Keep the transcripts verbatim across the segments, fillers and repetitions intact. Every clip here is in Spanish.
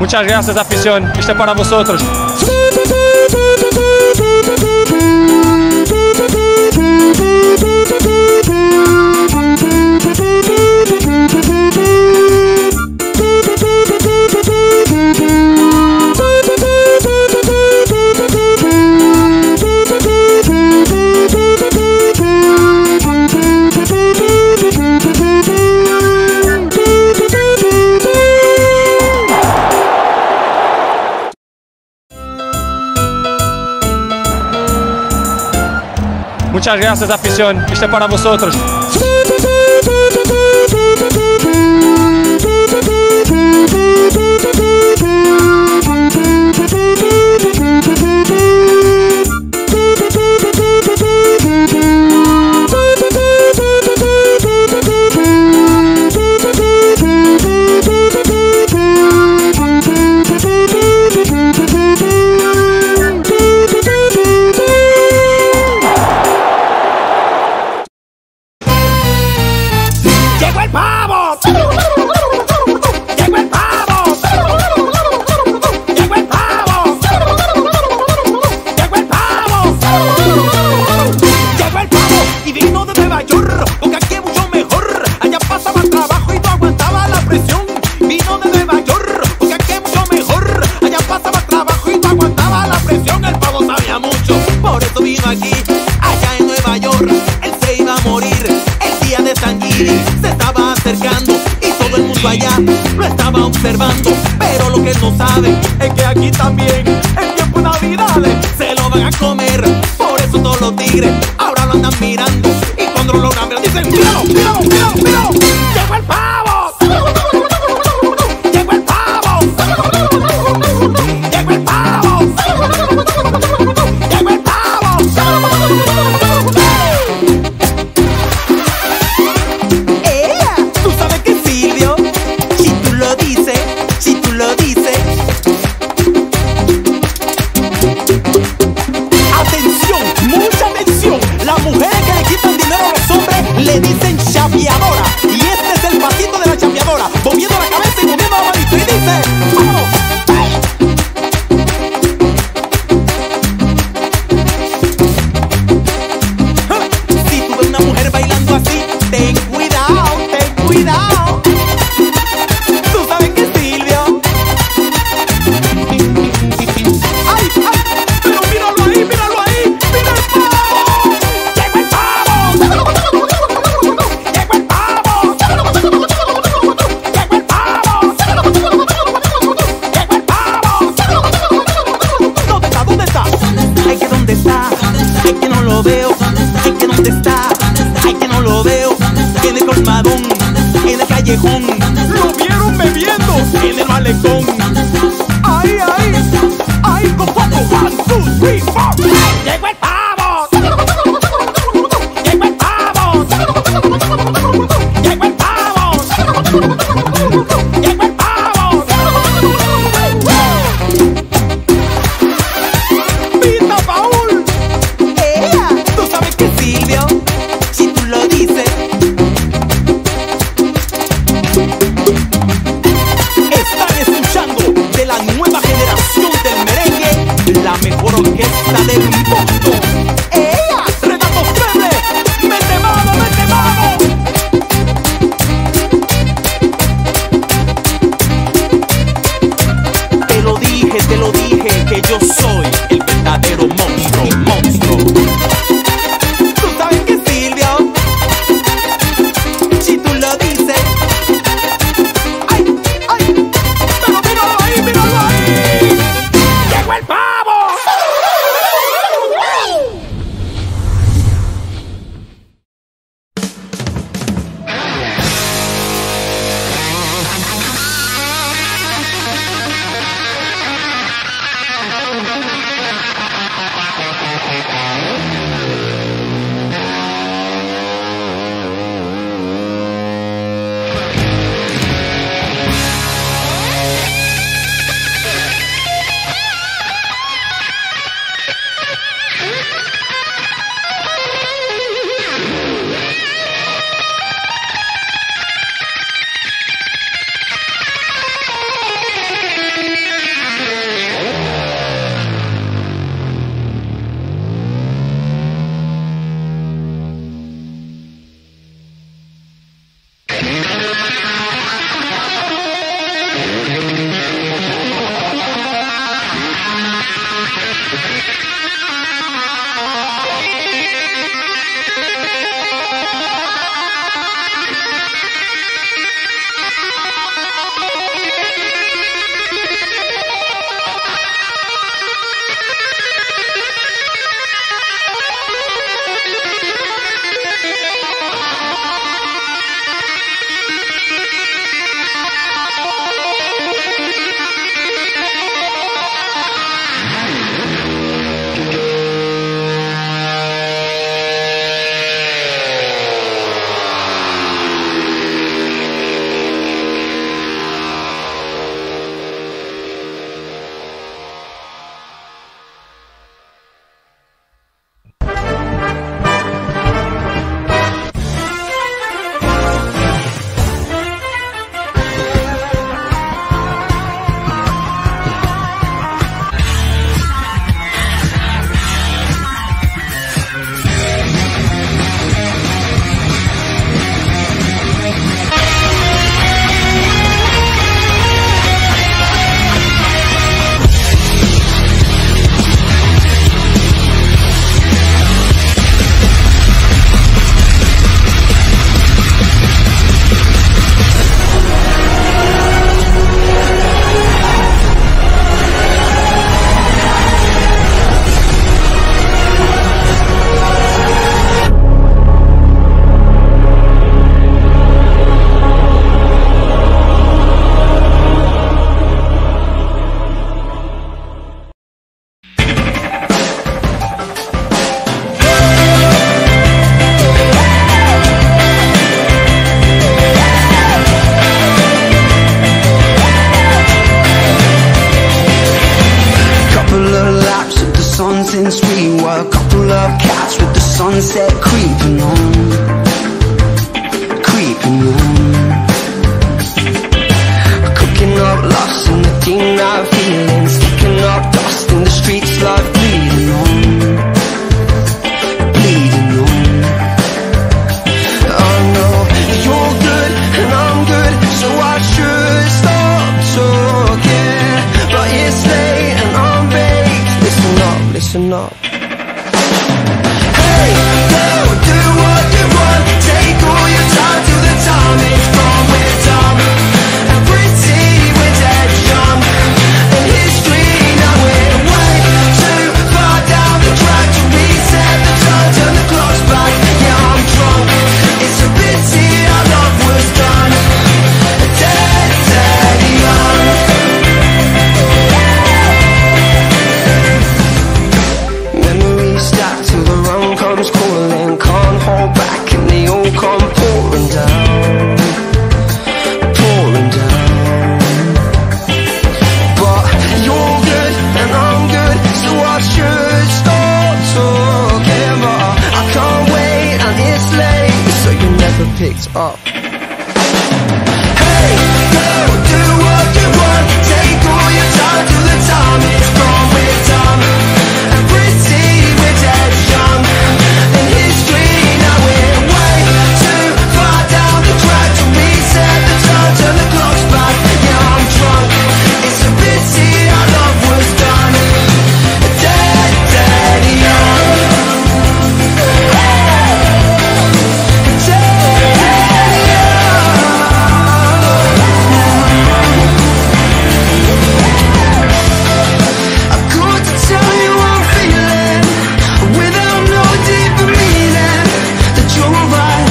Muchas gracias, afición. Este es para vosotros. Muchas gracias, afición. Este es para vosotros. Aquí, allá en Nueva York, él se iba a morir. El día de San Giri se estaba acercando y todo el mundo allá lo estaba observando. Pero lo que él no sabe es que aquí también, en tiempo de Navidades, se lo van a comer. Por eso todos los tigres ahora lo andan mirando. Y cuando lo logran ver dicen: ¡míralo, míralo, míralo, míralo! ¡Llegó el pavo! ¡Llegó el pavo! ¡Llegó el pavo! ¡Llegó el pavo! ¡Ea! ¿Tú sabes qué, Silvio? Si tú lo dices, si tú lo dices. Atención, mucha atención. Las mujeres que le quitan dinero a los hombres le dicen chapeadora. Y este es el pasito de la chapeadora, moviendo la cabeza y moviendo la manito. Y dice: ¡vamos! Cuidado. ¿Tú sabes qué, Silvio? ¡Ay, ay! Pero míralo ahí, míralo ahí. ¡Mira el pavo! ¡Llegó el pavo! ¡Llegó el pavo! ¡Llegó el pavo! ¡Llegó el pavo! ¿Dónde está? ¿Dónde está? Ay, que dónde está. Ay, que no lo veo. Ay, que dónde está. Ay, que no lo veo. En el colmadón, en el callejón, lo vieron bebiendo en el malecón. Ay, ay, ay, con cuatro, one, two, three, four. Llegó el pavo. Llegó el pavo. Llegó el pavo. Llegó el pavo. ¡Pita, Paul! ¡Ea! ¿Tú sabes qué, Silvio? Si tú lo dices. Están escuchando de la nueva generación del merengue, la mejor orquesta del mundo. ¡Ea! ¡Renato Feble! ¡Mete mano, mete mano! Te lo dije, te lo dije, que yo soy el verdadero monstruo, monstruo. ¿Tú sabes qué, Silvio? Si tú lo dices. ¡Ay, ay! ¡Pero míralo ahí, míralo ahí! ¡Llegó el pavo! sunset creeping on, creeping on. Cooking up lost in the dim night feelings, kicking up dust in the streets like bleeding on, bleeding on. I know you're good and I'm good, so I should stop talking, but it's late and I'm baked. Listen up, listen up. Hey, girl, do what you want, take all your time till the time is gone. We're dumb and pretty, we're dead young, and history now we're way too far down the track to reset the time, turn the clocks back. Yeah, I'm drunk, it's a pity our love was done, dead, dead young. Memories stacked till the run comes calling, can't hold back and they all come pouring down, pouring down. But you're good and I'm good, so I should stop talking, but I can't wait and it's late, so you never picked up. Hey, girl, do what you want, take all your time till the time is gone. We're dumb and pretty, we're dead young, and history now we're way too far down the track to reset the time, turn the clocks back. Yeah, I'm drunk, it's a pity our love was done, dead, dead young, dead young. I've got to tell you I'm feeling, without no deeper meaning, that you're alright,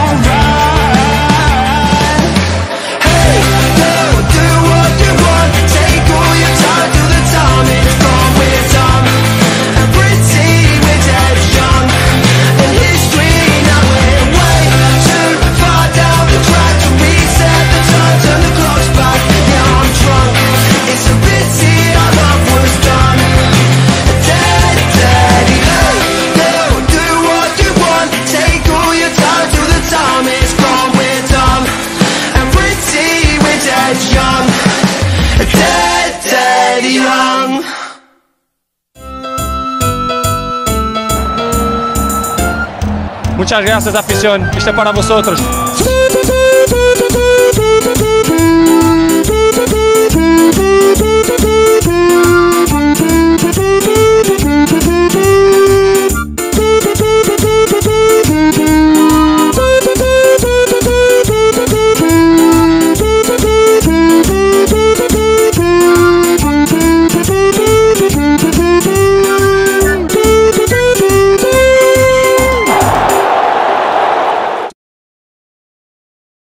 alright. Hey, girl, do what you want, take all your time till the time is gone. We're dumb and pretty, we're dead young, and history now we're way too far down the track to reset the time, turn the clocks back. Yeah, I'm drunk, it's a pity our love was done, dead, dead young. Girl, do what you want, take all your time till the time is gone. We're dumb and pretty, we're dead young, dead, dead young. Muchas gracias, afición. Este es para vosotros.